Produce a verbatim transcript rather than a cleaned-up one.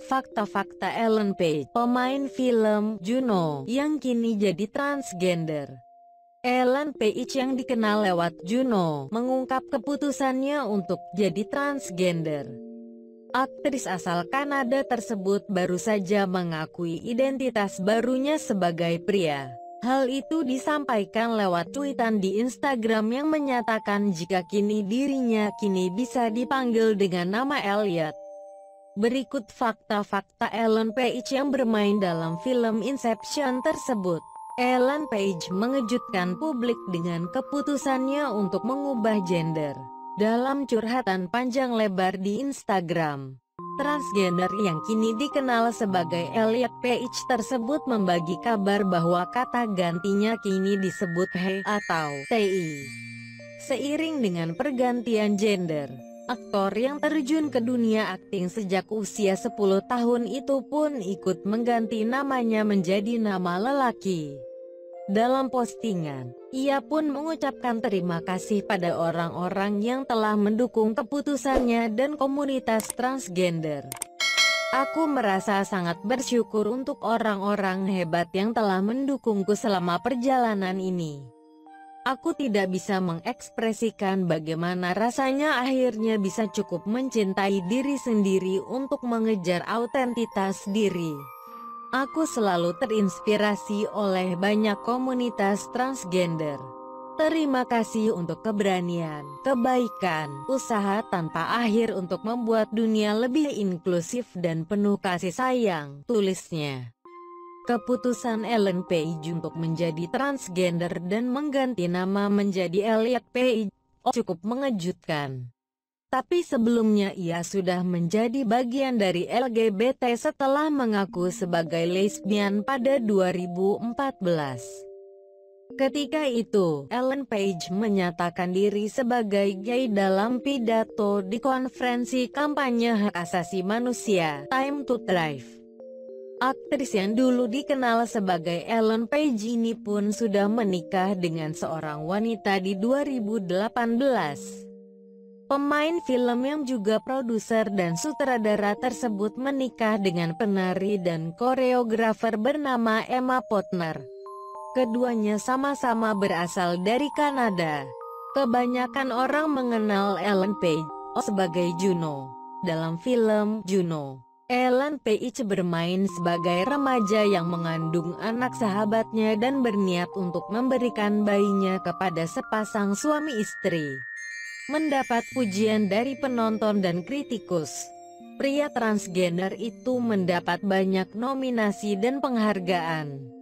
Fakta-fakta Ellen Page, pemain film Juno, yang kini jadi transgender. Ellen Page yang dikenal lewat Juno, mengungkap keputusannya untuk jadi transgender. Aktris asal Kanada tersebut baru saja mengakui identitas barunya sebagai pria. Hal itu disampaikan lewat cuitan di Instagram yang menyatakan jika kini dirinya kini bisa dipanggil dengan nama Elliot. Berikut fakta-fakta Ellen Page yang bermain dalam film Inception tersebut. Ellen Page mengejutkan publik dengan keputusannya untuk mengubah gender. Dalam curhatan panjang lebar di Instagram, transgender yang kini dikenal sebagai Elliot Page tersebut membagi kabar bahwa kata gantinya kini disebut he atau ti. Seiring dengan pergantian gender, aktor yang terjun ke dunia akting sejak usia sepuluh tahun itu pun ikut mengganti namanya menjadi nama lelaki. Dalam postingan, ia pun mengucapkan terima kasih pada orang-orang yang telah mendukung keputusannya dan komunitas transgender. Aku merasa sangat bersyukur untuk orang-orang hebat yang telah mendukungku selama perjalanan ini. Aku tidak bisa mengekspresikan bagaimana rasanya akhirnya bisa cukup mencintai diri sendiri untuk mengejar autentitas diri. Aku selalu terinspirasi oleh banyak komunitas transgender. Terima kasih untuk keberanian, kebaikan, usaha tanpa akhir untuk membuat dunia lebih inklusif dan penuh kasih sayang, tulisnya. Keputusan Ellen Page untuk menjadi transgender dan mengganti nama menjadi Elliot Page cukup mengejutkan. Tapi sebelumnya ia sudah menjadi bagian dari L G B T setelah mengaku sebagai lesbian pada dua ribu empat belas. Ketika itu, Ellen Page menyatakan diri sebagai gay dalam pidato di konferensi kampanye hak asasi manusia, Time to Thrive. Aktris yang dulu dikenal sebagai Ellen Page ini pun sudah menikah dengan seorang wanita di dua ribu delapan belas. Pemain film yang juga produser dan sutradara tersebut menikah dengan penari dan koreografer bernama Emma Potner. Keduanya sama-sama berasal dari Kanada. Kebanyakan orang mengenal Ellen Page sebagai Juno. Dalam film Juno, Ellen Page bermain sebagai remaja yang mengandung anak sahabatnya dan berniat untuk memberikan bayinya kepada sepasang suami istri. Mendapat pujian dari penonton dan kritikus, pria transgender itu mendapat banyak nominasi dan penghargaan.